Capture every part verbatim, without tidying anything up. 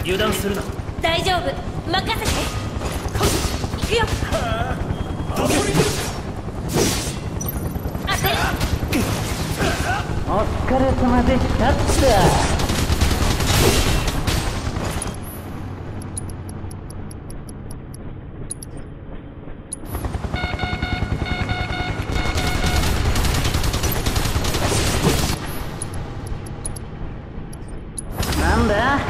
油断するな。 大丈夫、任せて。行くよ。当てる。 お疲れ様でしたっと。なんだ？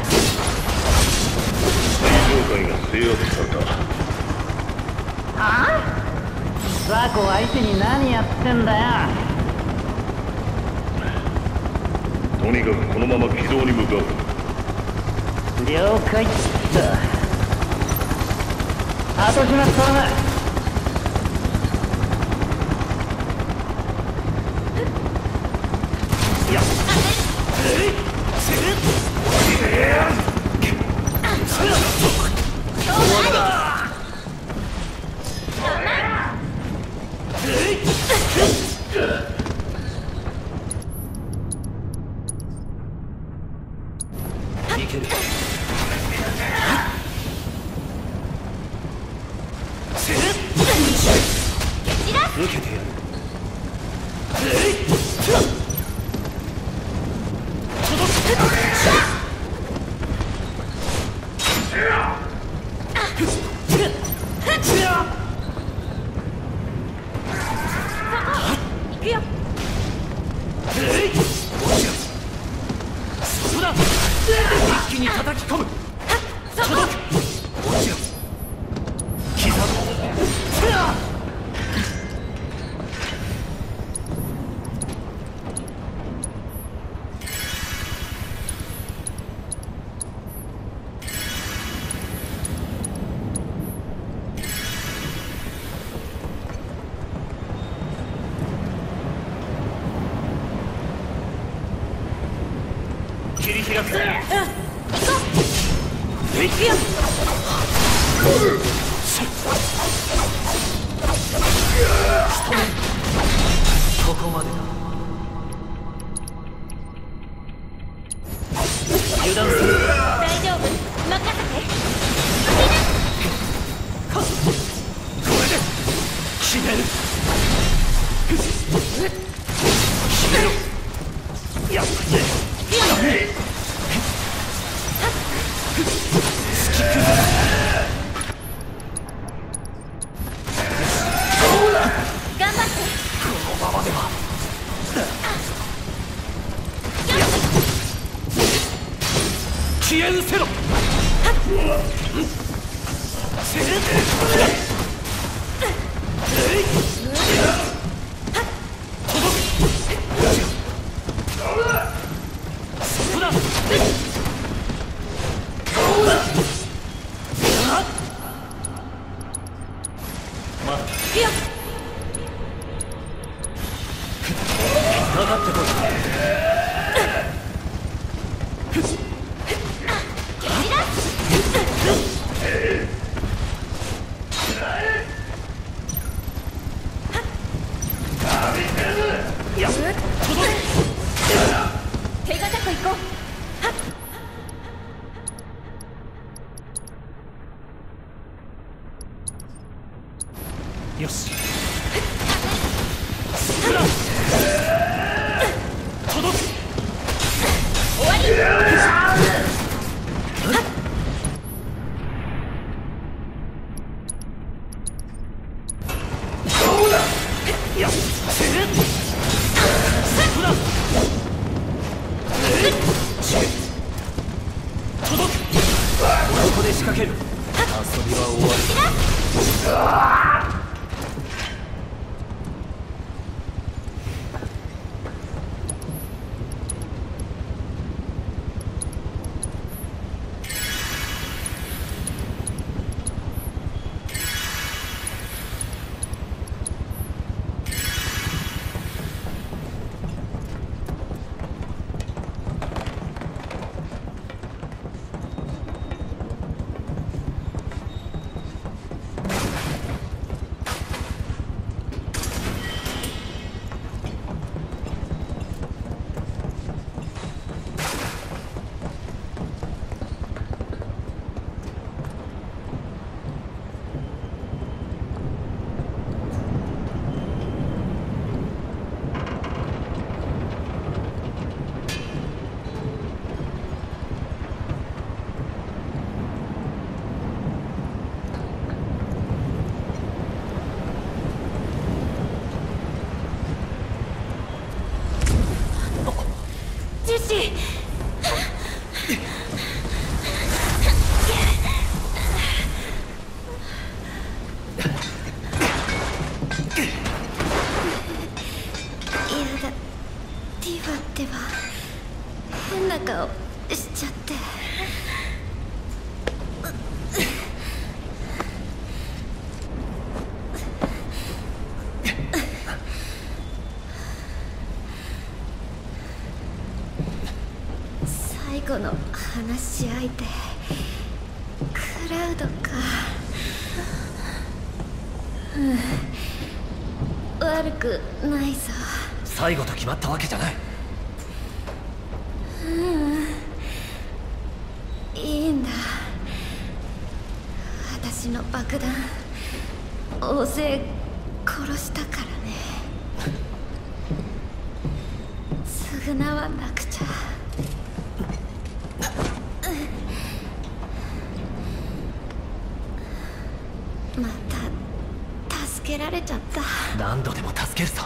最上階が制圧された。 はあ？ザコ相手に何やってんだよ。 とにかくこのまま軌道に向かう。 了解っと。後始末頼む。よっ。 いける。受けてやる。 行くよ。 そうだ。一気に叩き込む。 そこ。 落ちろ。刻む。切り開く。 うん、行こう。行くよ。 ここまでだ。油断する。 大丈夫、任せて。 これで決める。決めろ。やっ頑張って。 このままでは。消え失せろ。そこだ。まだ行くよ。 かかってこい。いや、 手堅く行こう。 よし。そこだ。届く。 終わり。 いや、そこだ。届く。ここで仕掛ける。遊びは終わり。 後の話し相手クラウドか。うん、悪くないぞ。 最後と決まったわけじゃない。 うん、いいんだ。私の爆弾大勢殺したからね。償わなくちゃ。また助けられちゃった。 何度でも助けるさ。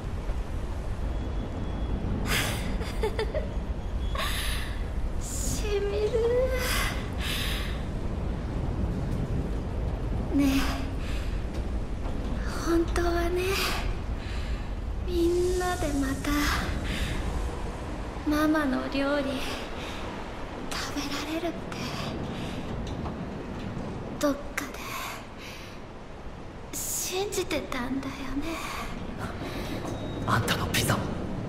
しみるねえ、本当はね、みんなでまたママの料理食べられるってどっかで信じてたんだよね。 あんたのピザも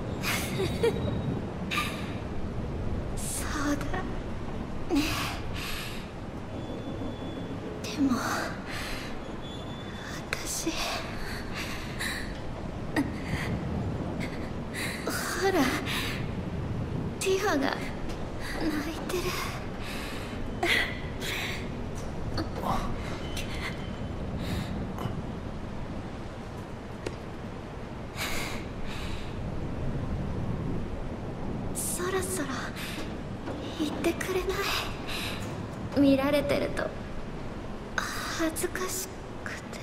そうだね。でも私ほらティファが泣いてる。そろそろ言ってくれない？見られてると恥ずかしくて。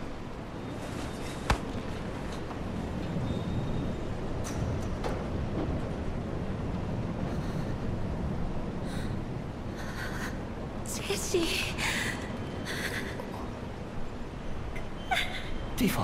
ジェシー。 ティファ。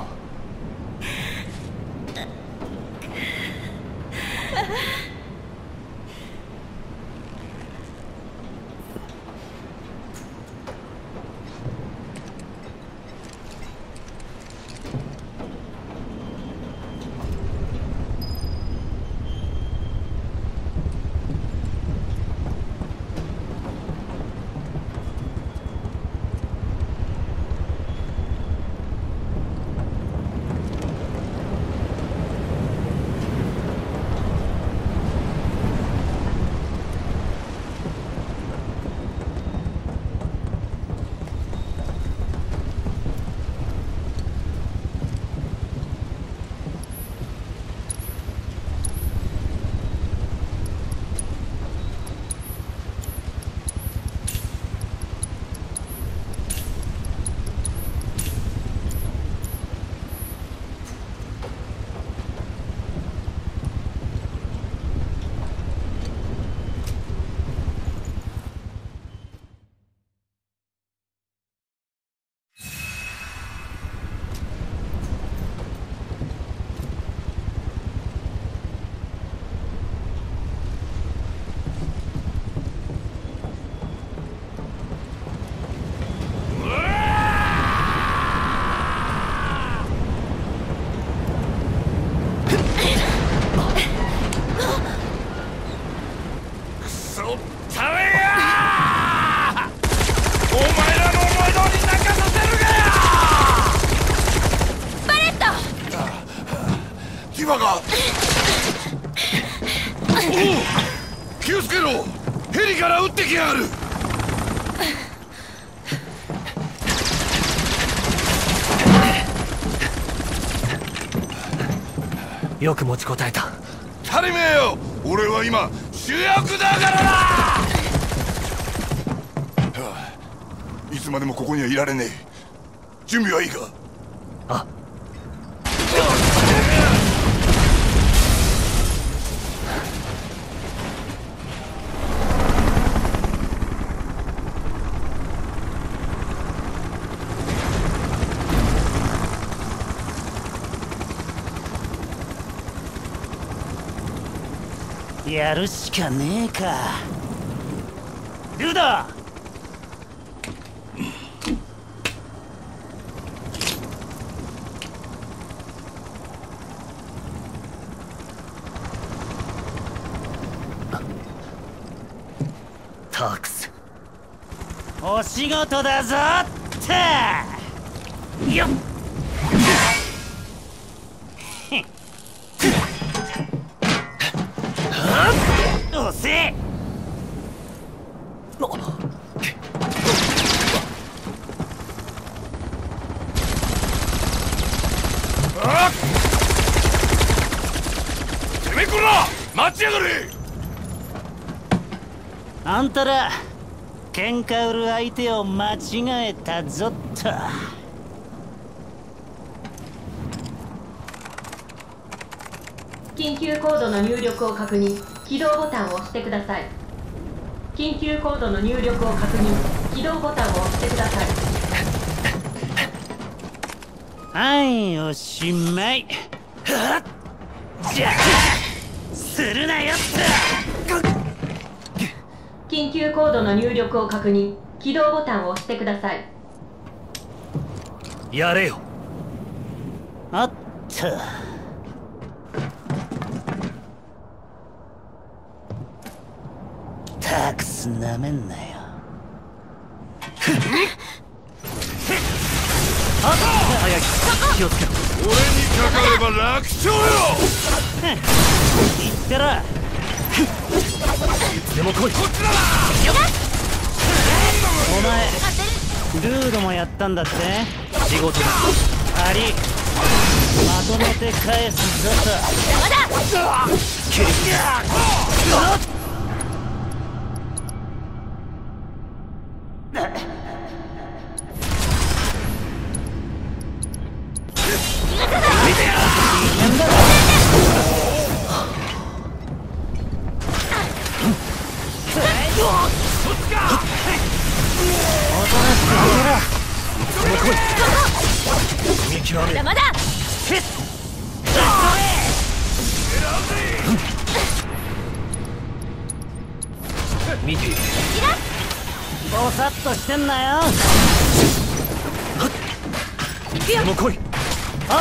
気をつけろ！ヘリから撃ってきやがる！ よく持ちこたえた。 足りめえよ！俺は今主役だからな！はあ、いつまでもここにはいられねえ。準備はいいか？ あ。 やるしかねえか。ルダお仕事だぞってよっ押せてめえこら待ちやがれ。 あんたら喧嘩売る相手を間違えたぞっと。 緊急コードの入力を確認。起動ボタンを押してください。緊急コードの入力を確認。起動ボタンを押してください。 はい、おしまい。はっじゃあするなよっと。 緊急コードの入力を確認。起動ボタンを押してください。 やれよ。 おっとタクスなめんなよ。 早く気をつけろ。 俺にかかれば楽勝よ。 言ってろ。 いつでも来い。 こっちだな。 お前ルードもやったんだって。 仕事だ。 ありまとめて返すぞと。 蹴り見極め。 まだ見ている。 ぼさっとしてんなよ。 いつでも来い。 おっ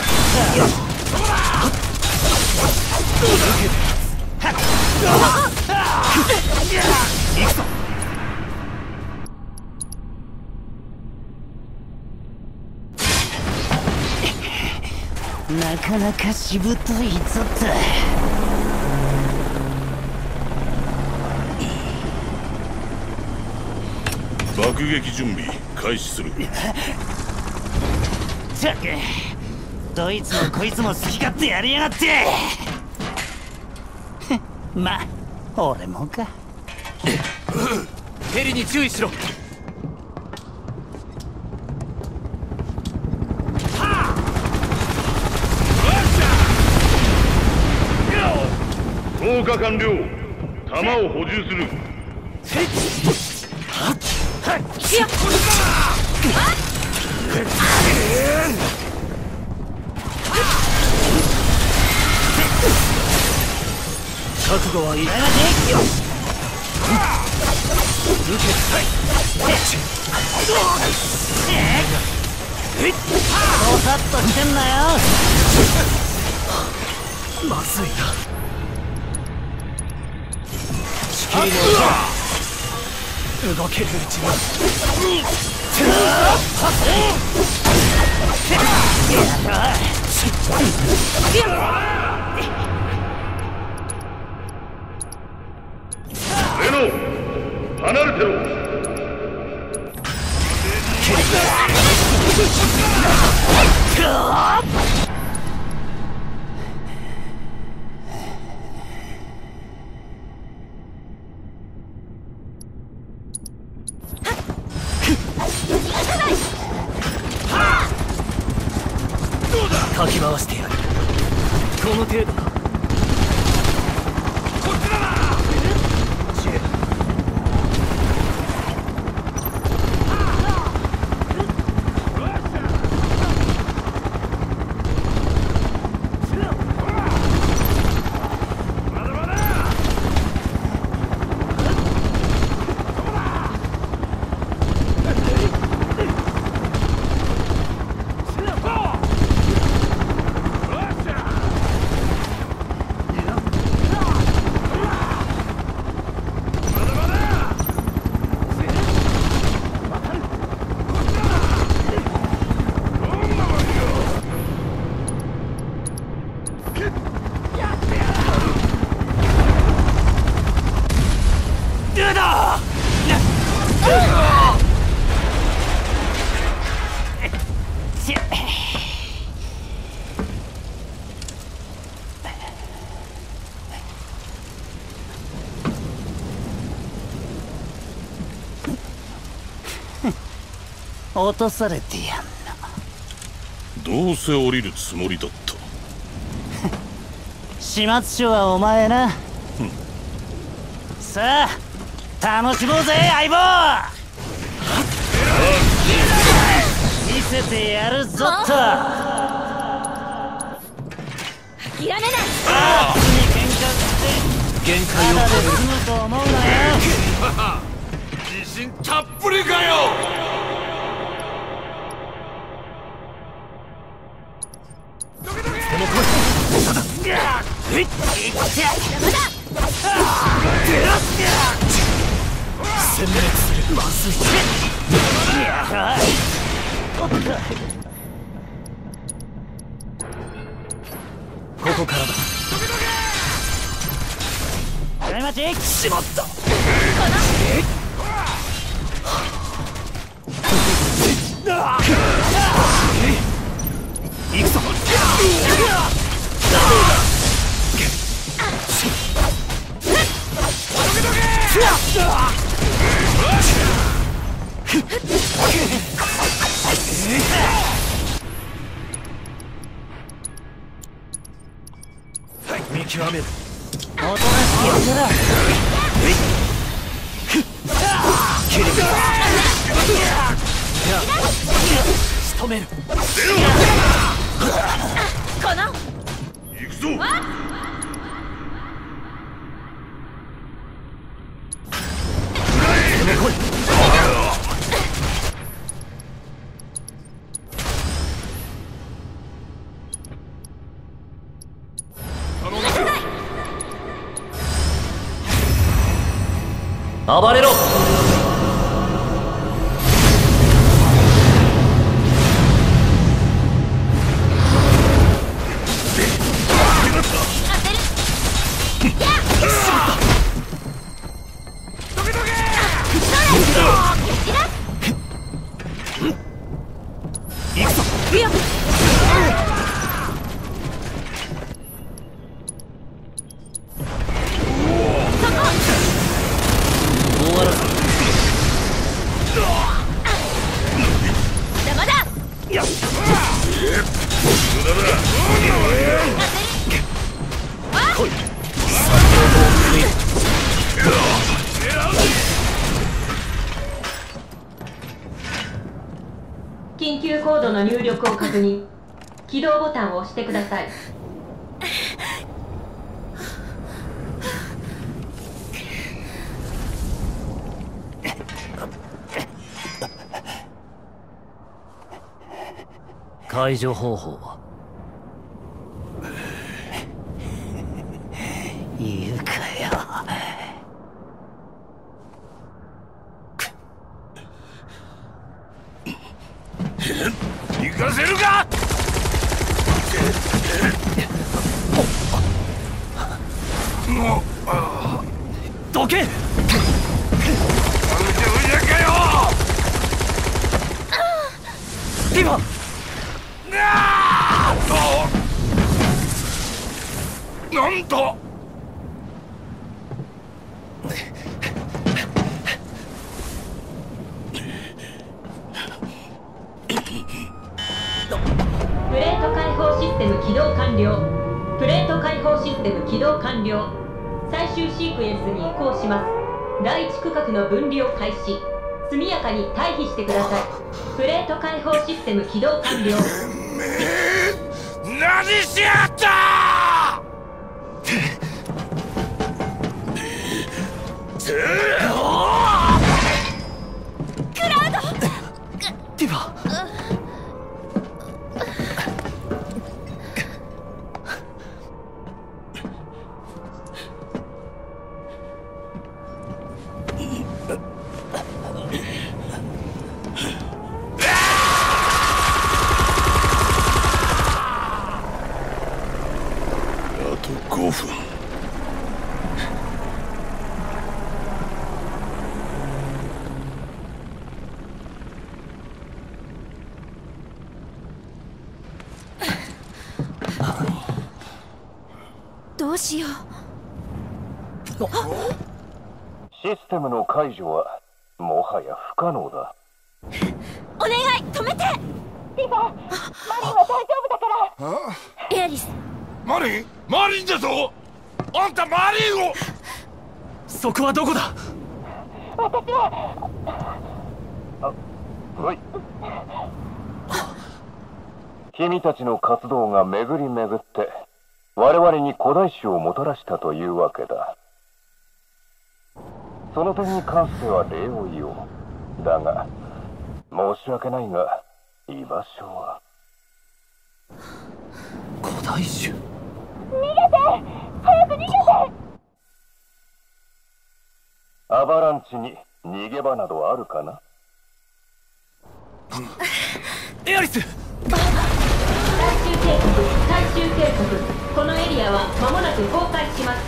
行くぞ。 なかなかしぶといぞと。 爆撃準備開始する。 ったくどいつもこいつも好き勝手やりやがってまあ俺もか。 ヘリに注意しろ。 投下完了。弾を補充する。 覚悟はいい。 ぼさっとしてんなよ。 まずいな。仕切りの動けるうちに。 レノ離れてろ。 かき回してやる。この程度か。 こっちだな。 し落とされてやんな。 どうせ降りるつもりだった。 始末書はお前な。さあ楽しもうぜ相棒。見せてやるぞと。 諦めない。 ああに喧嘩して限界をただで済むと思うなよ。 自信たっぷりかよ。 殲滅する。まずい。ここからだ。 やめまちしまった。行くぞ。見極める。 おとなしくやってら。 切り替え仕留める。 この行くぞ。 暴れろ。行くぞ。終わらせ。 邪魔だ。 無駄だ。 来い。 緊急コードの入力を確認。起動ボタンを押してください。 解除方法は。 言うかよ。 行かせるか。 どけ。ティモ。 なんだ。 プレート開放システム起動完了。プレート開放システム起動完了。最終シークエンスに移行します。第一区画の分離を開始。速やかに退避してください。プレート開放システム起動完了。 何しやったティファ。 あとごふん。 うしよう。 システムの解除はもはや不可能だ。 お願い止めて。 ティファ、マリンは大丈夫だから。 エアリス、 マリンマリンだぞ。あんたマリンを。 そこはどこだ。 私ははい。君たちの活動が巡り巡って我々に古代種をもたらしたというわけだ。その点に関しては礼を言おう。だが申し訳ないが居場所は。 古代種。 逃げて、早く逃げて。 アバランチに逃げ場などあるかな。 エアリス、 最終警告、最終警告。このエリアは間もなく崩壊します。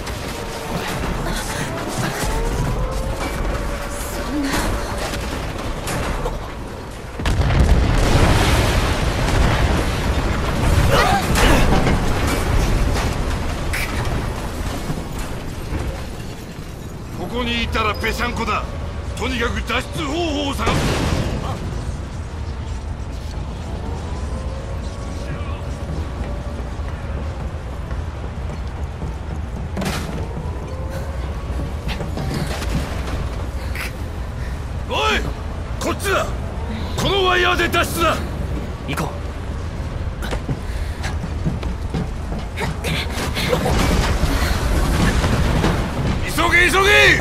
ここにいたらぺしゃんこだ。とにかく脱出方法を探す。おい、こっちだ。このワイヤーで脱出だ。 行こう。 急げ急げ。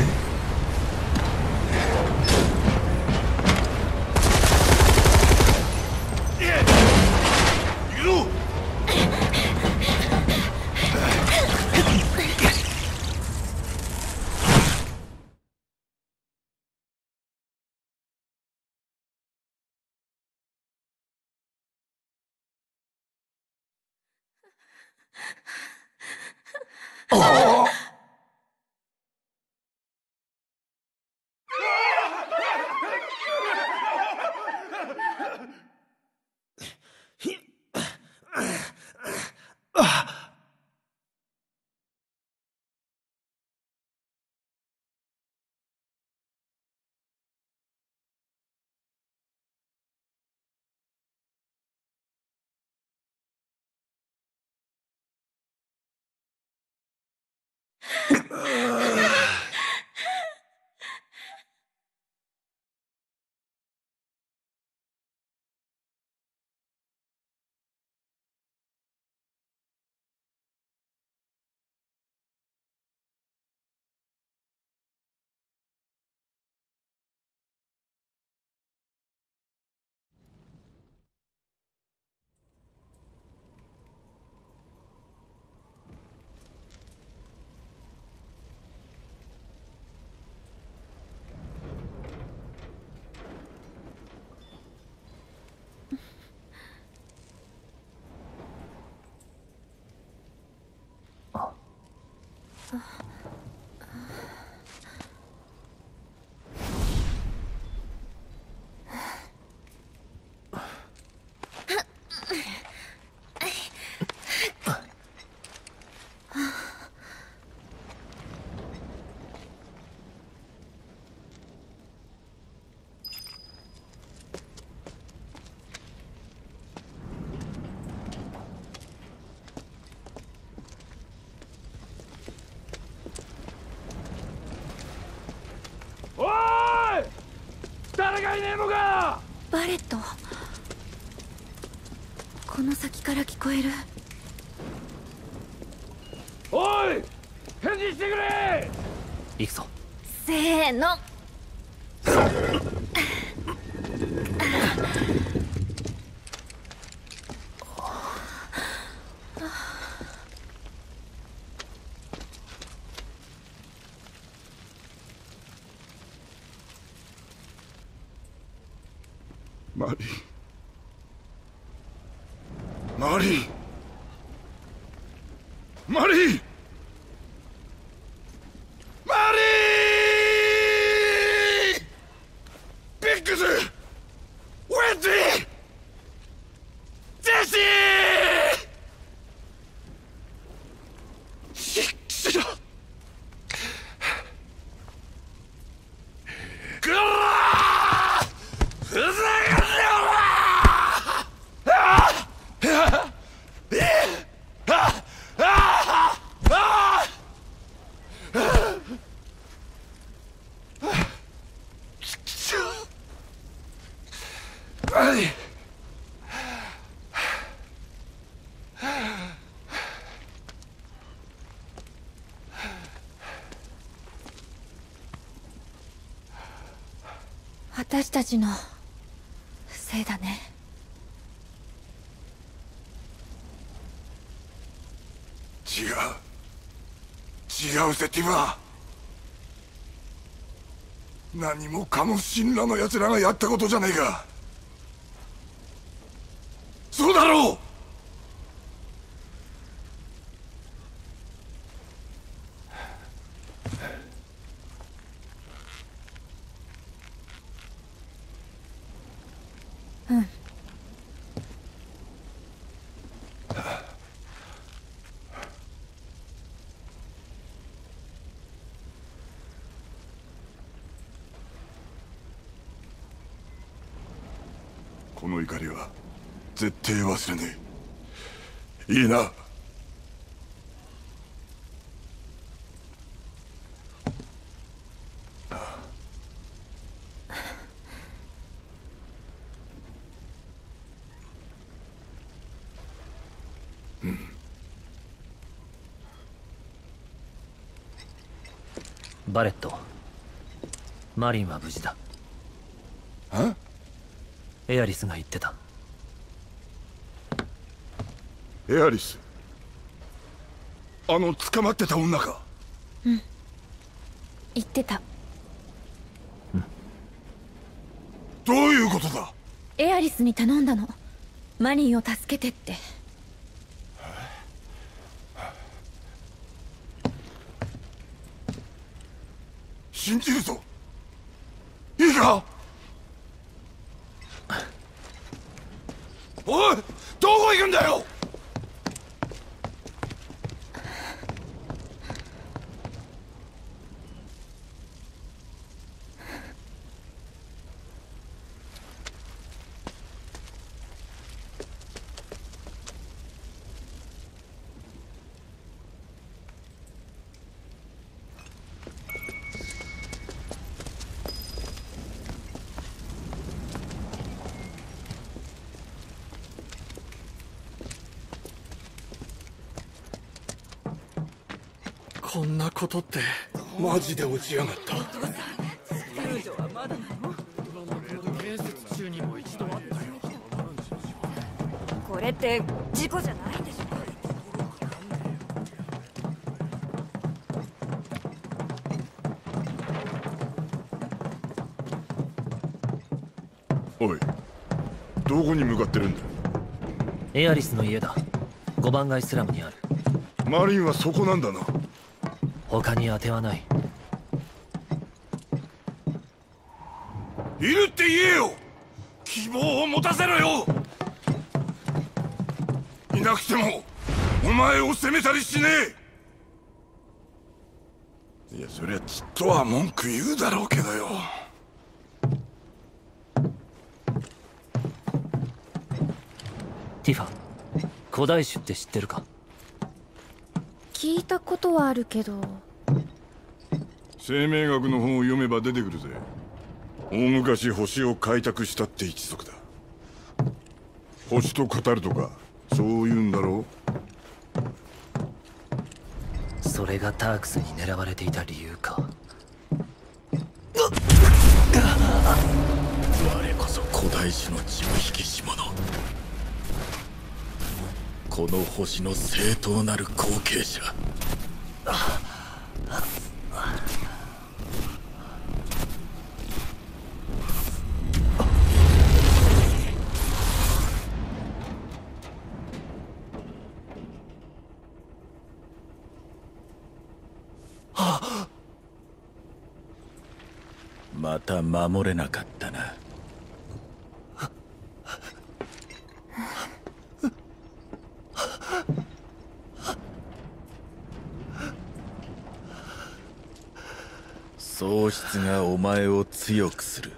行くぞ。誰がいねえのか。 バレット、この先から聞こえる。 おい、返事してくれ。 行くぞ。 せーの。 マリー、マリー、マリー、マリー、ビッグズ、ウェンディ、ジェシー。 私たちのせいだね。 違う違うぜティファ。何もかも神羅の奴らがやったことじゃねえか。そうだろう。 うん。 この怒りは絶対忘れねえ。いいな。うん。 バレット、マリンは無事だ。 あ？ エアリスが言ってた。 エアリス、あの捕まってた女か。 うん、言ってた。 うん。 どういうことだ。 エアリスに頼んだの、マリンを助けてって。 信じるぞ。いいか。おい、どこ行くんだよ。こんなことってマジで落ちやがった。 これって事故じゃないでしょ。おい、どこに向かってるんだ。 エアリスの家だ。ごばん街スラムにある。 マリンはそこなんだな。 他に当てはない。 いるって言えよ。希望を持たせろよ。いなくてもお前を責めたりしねえ。いや、そりゃちっとは文句言うだろうけどよ。 ティファ、古代種って知ってるか。 聞いたことはあるけど。 生命学の本を読めば出てくるぜ。大昔星を開拓したって一族だ。星と語るとかそう言うんだろう。それがタークスに狙われていた理由か。 我こそ古代種の血を引きし者。この星の正当なる後継者。また守れなかったな。喪失がお前を強くする。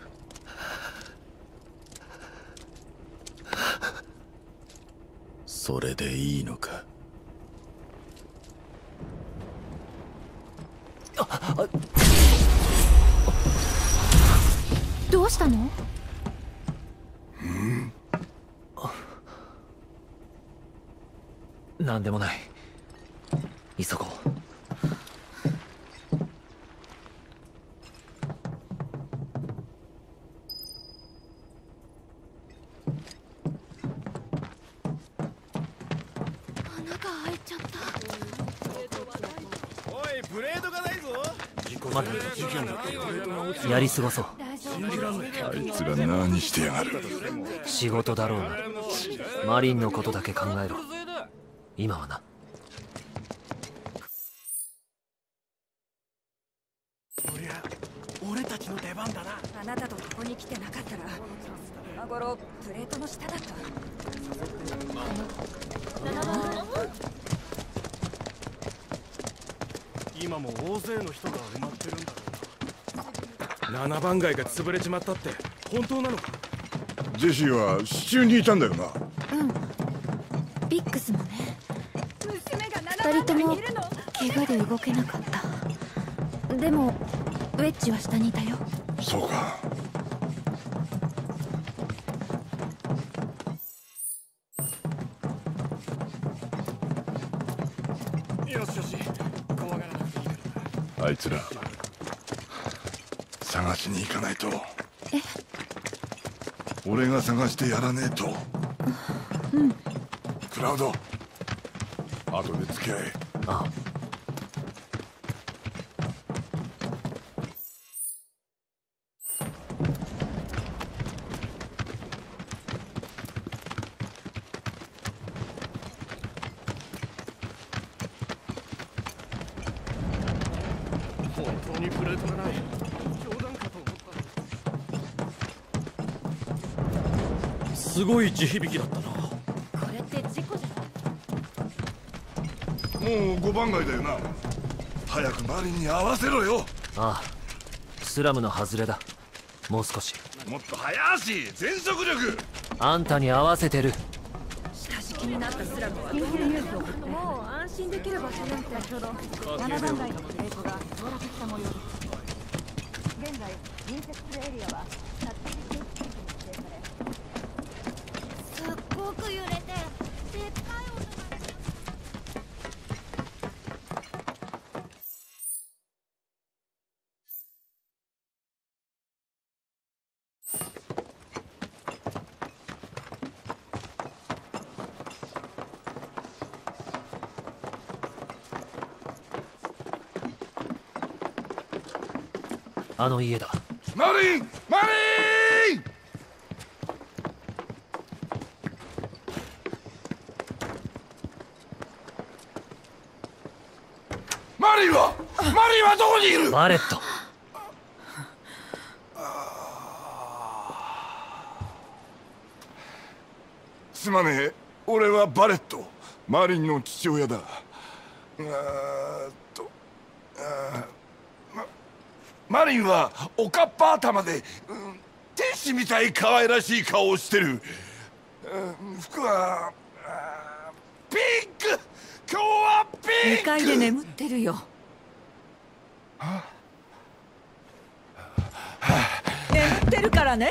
それでいいのか。 どうしたの？ うん？ なんでもない。急ごう。 穴が開いちゃった。 おい、ブレードがないぞ。 待って、やり過ごそう。 あいつら何してやがる。 仕事だろうがマリンのことだけ考えろ。今はな。 俺たちの出番だな。 あなたとここに来てなかったら今頃プレートの下だった。 今も大勢の人が埋まってるんだろうな。ななばん街が潰れちまったって本当なのか。 ジェシーは支柱にいたんだよな。 うんビックスもね。二人とも怪我で動けなかった。でもウェッジは下にいたよ。 そうか。 よしよし、怖がらなくていいから。 あいつら探しに行かないと。 え？ 俺が探してやらねえと。 うん。 クラウド、後で付き合え。 ああ。 本当にプレートがない。冗談かと思った。すごい地響きだったな。 これって事故じゃない？ もうごばん街だよな。早くマリンに合わせろよ。 ああ、スラムの外れだ。もう少し。 もっと早し、全速力。 あんたに合わせてる。 下敷きになったスラムは緊急ニュースを送って。もう安心できる場所なんて先ほどななばん街のプレートが登録した模様です。現在隣接するエリアは殺人禁止区域に指定され、 すっごく揺れてでっかい音が。 あの家だ。 マリン、マリン。マリンはマリンはどこにいる。 バレット。 すまねえ、俺はバレット、マリンの父親だ。あーっとあーマリンはおかっぱ頭で、うん、天使みたい可愛らしい顔をしてる。うん、服はピンク。今日はピンク。 にかいで眠ってるよ。眠ってるからね。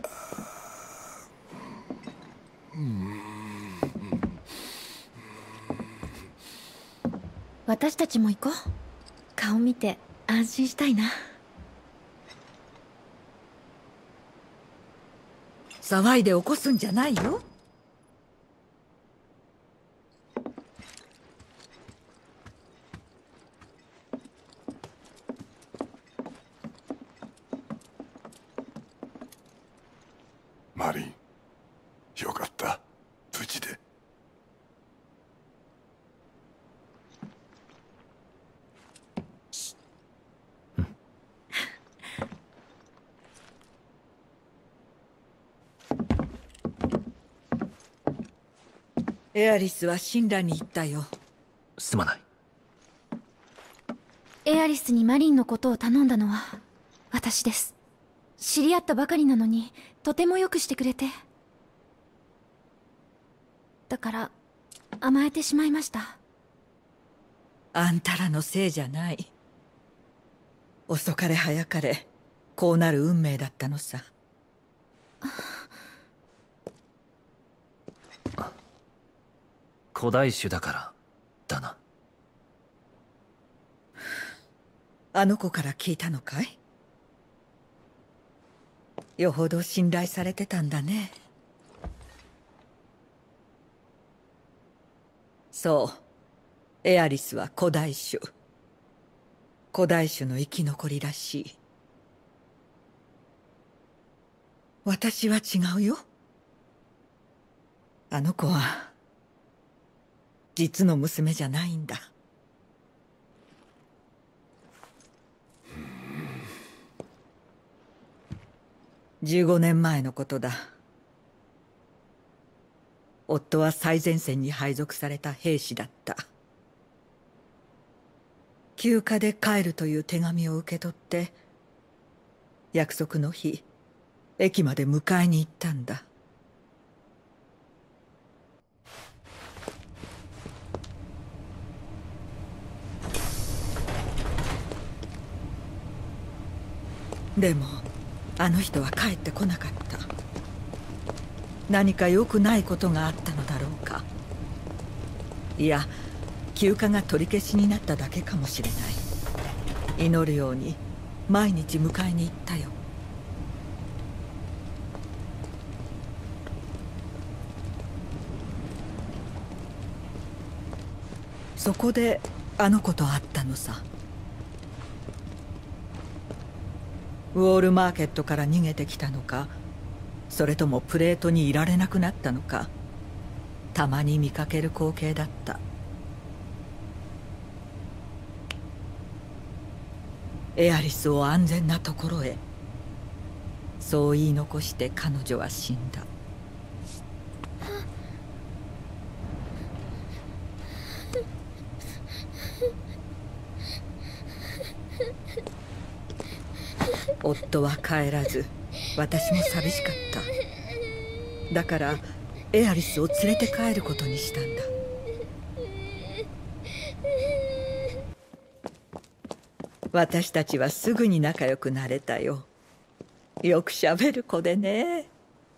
私たちも行こう。顔見て安心したいな。 騒いで起こすんじゃないよ。 マリン、よかった、無事で。 エアリスは神羅に行ったよ。 すまない。 エアリスにマリンのことを頼んだのは私です。知り合ったばかりなのにとてもよくしてくれて。だから甘えてしまいました。 あんたらのせいじゃない。遅かれ早かれこうなる運命だったのさ。 古代種だからだな。 あの子から聞いたのかい？よほど信頼されてたんだね。 そうエアリスは古代種古代種の生き残りらしい。私は違うよ。あの子は実の娘じゃないんだ。じゅうごねんまえのことだ。夫は最前線に配属された兵士だった。休暇で帰るという手紙を受け取って約束の日駅まで迎えに行ったんだ。でもあの人は帰ってこなかった。何か良くないことがあったのだろうか。いや休暇が取り消しになっただけかもしれない。祈るように毎日迎えに行ったよ。そこであの子と会ったのさ。ウォールマーケットから逃げてきたのか、それともプレートにいられなくなったのか、たまに見かける光景だった。エアリスを安全なところへ、そう言い残して彼女は死んだ。夫は帰らず私も寂しかった。だからエアリスを連れて帰ることにしたんだ。私たちはすぐに仲良くなれたよ。よくしゃべる子でね。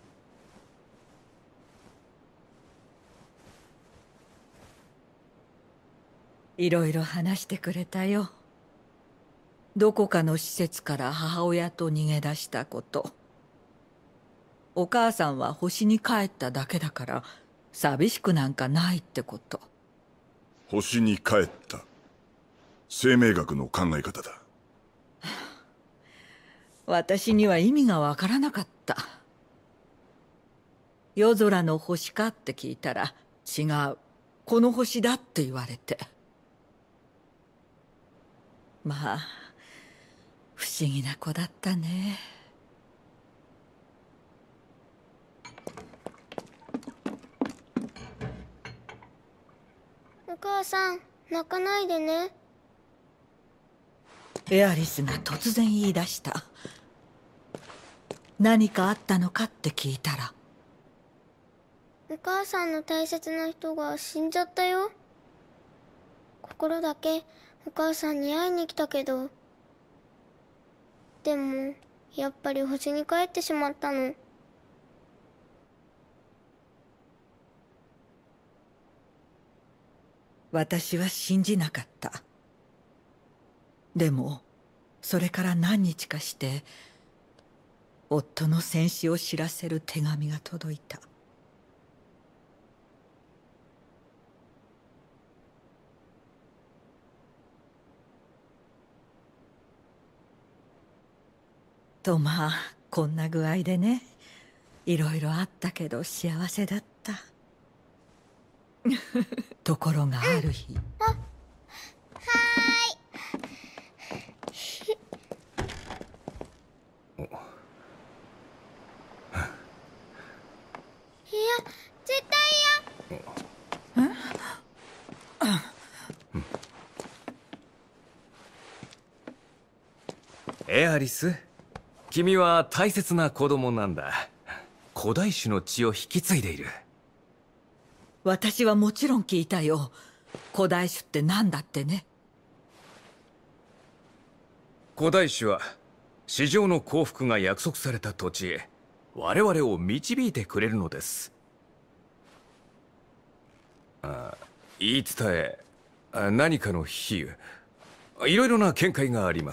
いろいろ話してくれたよ。どこかの施設から母親と逃げ出したこと。お母さんは星に帰っただけだから寂しくなんかないってこと。 星に帰った。生命学の考え方だ。 私には意味がわからなかった。夜空の星かって聞いたら違う、この星だって言われて。まあ不思議な子だったね。 お母さん、泣かないでね。 エアリスが突然言い出した。何かあったのかって聞いたら、 お母さんの大切な人が死んじゃったよ。心だけお母さんに会いに来たけど、でもやっぱり星に帰ってしまったの。 私は信じなかった。でもそれから何日かして夫の戦死を知らせる手紙が届いた。とまあこんな具合でね、いろいろあったけど幸せだった。ところがある日、うん、あ、はーい。いや、絶対嫌。 え？エアリス、君は大切な子供なんだ。古代種の血を引き継いでいる。 私はもちろん聞いたよ。古代種って何だってね。 古代種は至上の幸福が約束された土地へ我々を導いてくれるのです。あ、言い伝え、何かの比喩、いろいろな見解があります。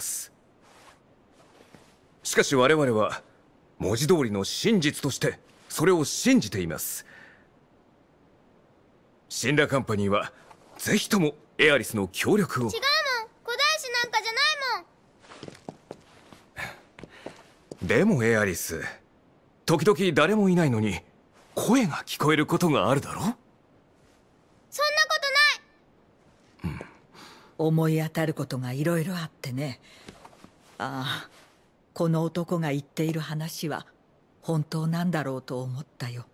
しかし我々は文字通りの真実としてそれを信じています。シンラカンパニーはぜひともエアリスの協力を。 違うもん、古代史なんかじゃないもん。 でもエアリス、時々誰もいないのに声が聞こえることがあるだろ。 そんなことない。 思い当たることがいろいろあってね。ああ、この男が言っている話は本当なんだろうと思ったよ。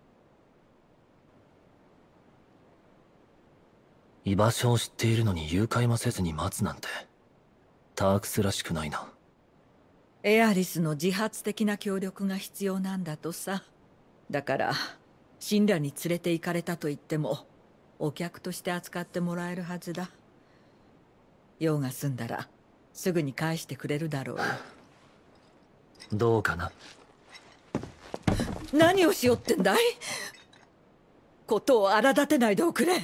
居場所を知っているのに誘拐もせずに待つなんてタークスらしくないな。 エアリスの自発的な協力が必要なんだとさ。だから神羅に連れて行かれたと言ってもお客として扱ってもらえるはずだ。用が済んだらすぐに返してくれるだろうよ。 どうかな。 何をしようってんだい。ことを荒立てないでおくれ。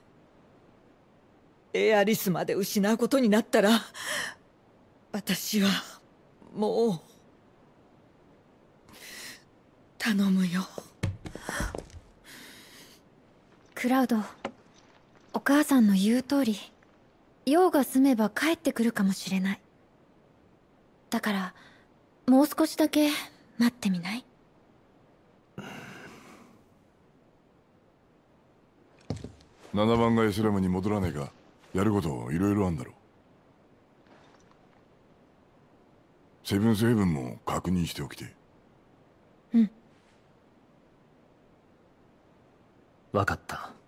エアリスまで失うことになったら私はもう頼むよ。 クラウド、お母さんの言う通り用が済めば帰ってくるかもしれない。だからもう少しだけ待ってみない？ ななばん街スラムに戻らねえか。やることいろいろあんだろう。セブンスヘブンも確認しておきて。 うん。 分かった。